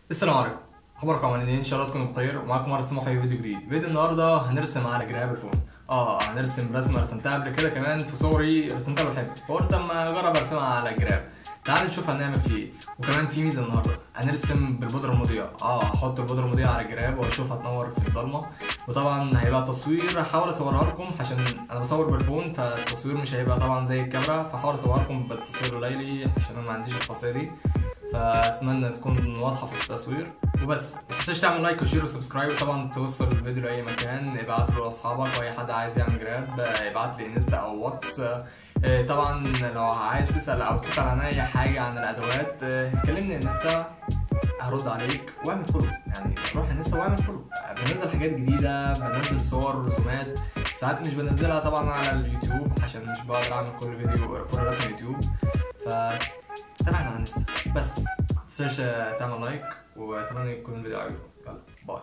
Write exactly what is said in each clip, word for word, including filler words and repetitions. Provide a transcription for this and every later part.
السلام عليكم، اخباركم عاملين ايه؟ ان شاء الله تكونوا بخير. ومعاكم مرة سموحة في فيديو جديد. فيديو النهارده هنرسم على جراب الفون. اه هنرسم رسمه رسمتها قبل كده كمان في صوري، رسمتها بحب، فقلت اما اجرب ارسمها على جراب. تعالوا نشوف هنعمل فيه ايه. وكمان في ميزه النهارده، هنرسم بالبودره المضيئه. اه هحط البودره المضيئه على الجراب واشوف هتنور في الضلمه. وطبعا هيبقى تصوير، هحاول اصورها لكم عشان انا بصور بالفون، فالتصوير مش هيبقى طبعا زي الكاميرا، فحاول اصورها لكم بالتصوير الليلي عشان انا ما عنديش الخاصيه دي، فاتمنى تكون واضحه في التصوير. وبس ما تنساش تعمل لايك وشير وسبسكرايب، وطبعا توصل الفيديو لاي مكان، ابعته لاصحابك واي حد عايز يعمل جراب ابعت لي انستا او واتس. طبعا لو عايز تسال او تسال عن اي حاجه عن الادوات كلمني انستا هرد عليك، واعمل فولو. يعني روح انستا واعمل فولو، بنزل حاجات جديده، بنزل صور ورسومات، ساعات مش بنزلها طبعا على اليوتيوب عشان مش بقدر اعمل كل فيديو كل رسم يوتيوب، ف تابعنا على انستا. بس متنساش تعمل لايك، واتمنى يكون الفيديو عجبكم. يلا باي.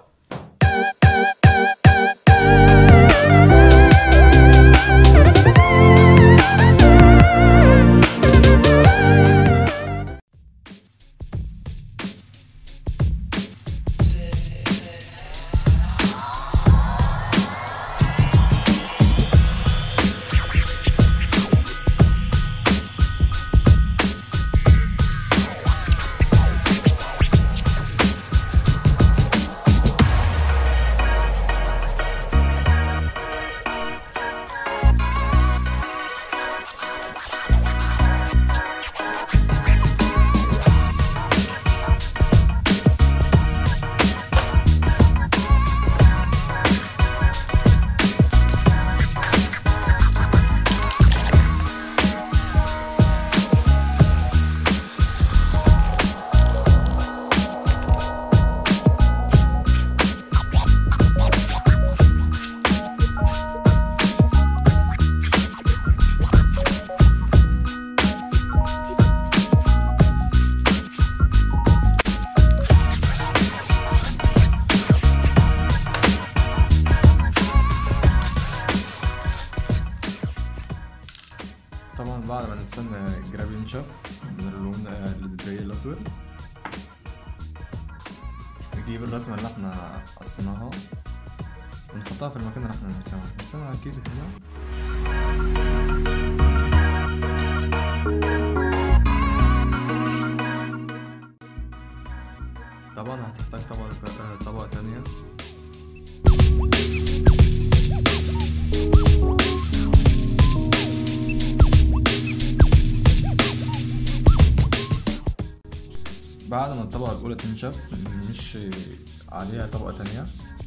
طبعا بعد ما نستنى الجراب ينشف من اللون السبراي الاسود، نجيب الرسمه اللي احنا قصيناها ونحطها في المكان اللي احنا نرسمها نرسمها كده كده. طبعا هتحتاج طبقه طبقه تانية. بعد ما الطبقة الأولى تنشف نمشي عليها طبقة تانية.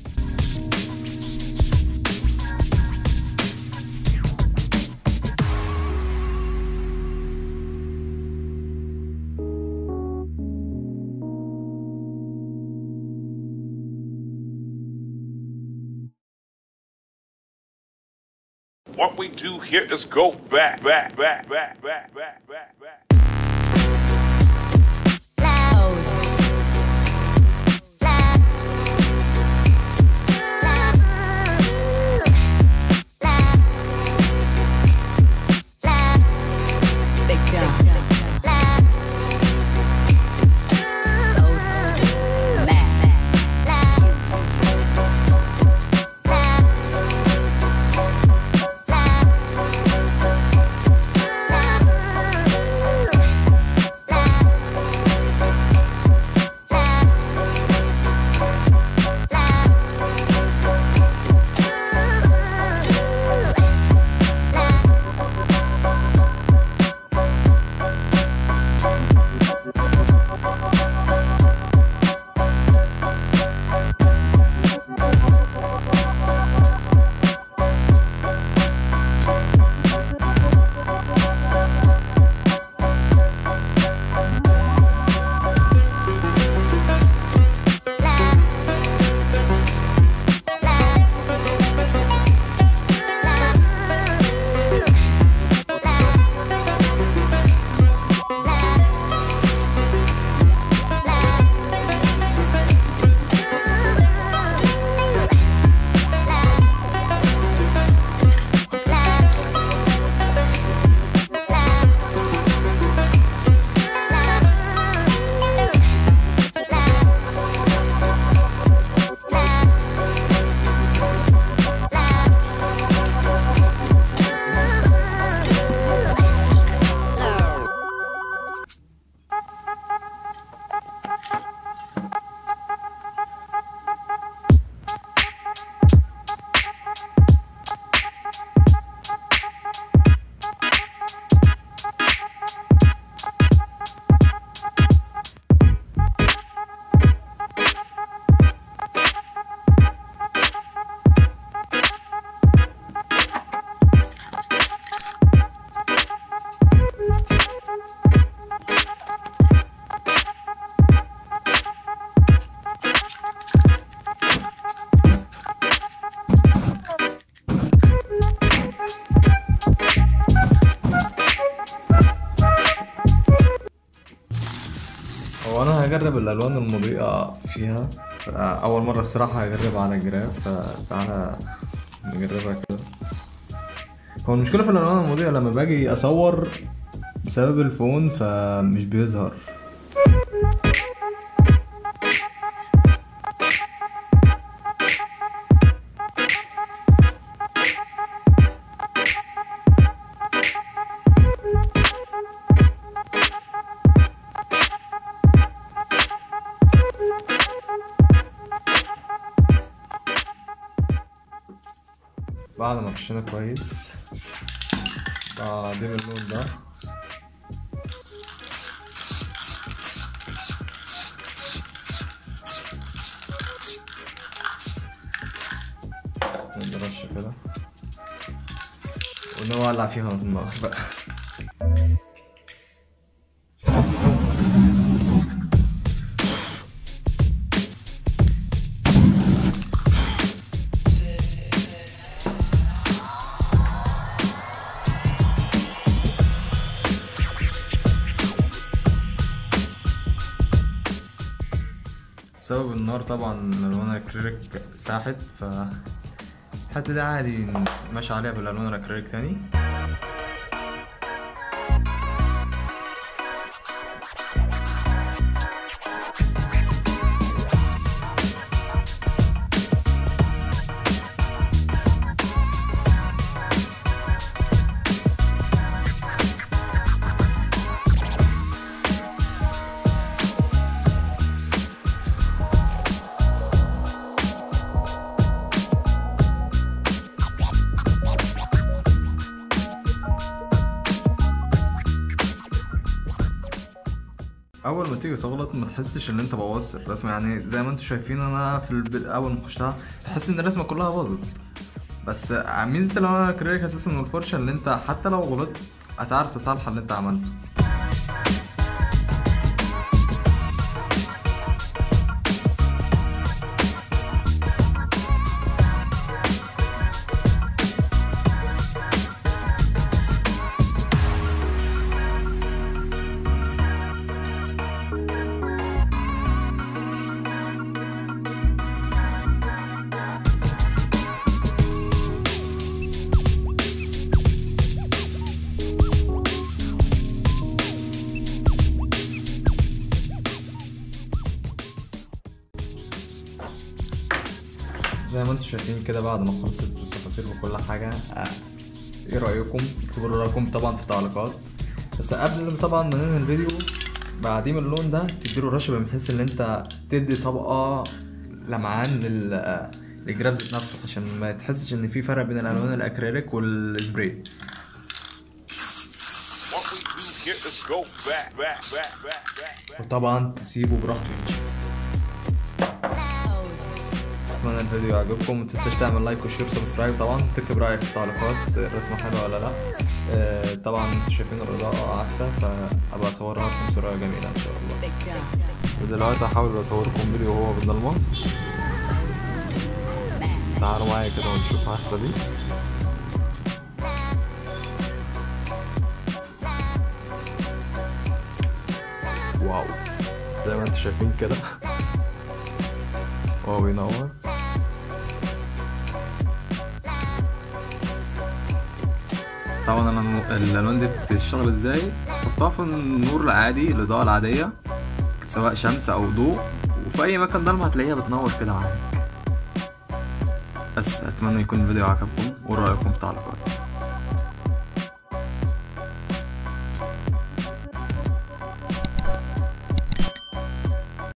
What we do here is go back, back, back, back, back, back, back, back. هجرب الالوان المضيئة فيها. اول مرة الصراحة هجربها على الجراف، فتعالى نجربها كده. هو المشكلة في الالوان المضيئة لما باجي اصور بسبب الفون فمش بيظهر. بعد ما خشينا كويس بعدين اللون ده نرش كده ونولع فيها النار بقى. بسبب النار طبعا الالوان الاكريليك ساحت، ف الحته دي عادي ماشي عليها بالالوان الاكريليك تاني. اول ما تيجي تغلط ما تحسش ان انت بوظت الرسمه، يعني زي ما انتم شايفين انا في البدء اول ما خشتها تحس ان الرسمه كلها باظت. بس ميزه الالوان الاكريليك اساسا من الفرشه اللي انت حتى لو غلطت هتعرف تصلح اللي انت عملته. زي ما انتم شايفين كده بعد ما خلصت التفاصيل وكل حاجه، ايه رايكم؟ اكتبوا لي رايكم طبعا في التعليقات. بس قبل طبعا ما ننهي الفيديو بعدين اللون ده تديله رشه بحيث ان انت تدي طبقه لمعان لل للجراف ذات نفسه عشان ما تحسش ان في فرق بين الالوان الاكريليك والسبراي. وطبعا تسيبه براحته. اتمنى الفيديو يعجبكم، متنساش تعمل لايك وشير وسبسكرايب، طبعا تكتب رايك في التعليقات الرسمه حلوه ولا لا. اه طبعا انتوا شايفين الاضاءه عكسه فابقى اصورها لكم صوره جميله ان شاء الله. ودلوقتي هحاول اصوركم فيديو وهو بالضلمه. تعالوا معايا كده ونشوف عكسه دي. واو زي ما انتوا شايفين كده هو بينور. طبعا انا الالوان دي بتشتغل ازاي؟ تحطها في النور العادي الاضاءه العاديه سواء شمس او ضوء، وفي اي مكان ضلمه هتلاقيها بتنور كده معاك. بس اتمنى يكون الفيديو عجبكم ورايكم في التعليقات.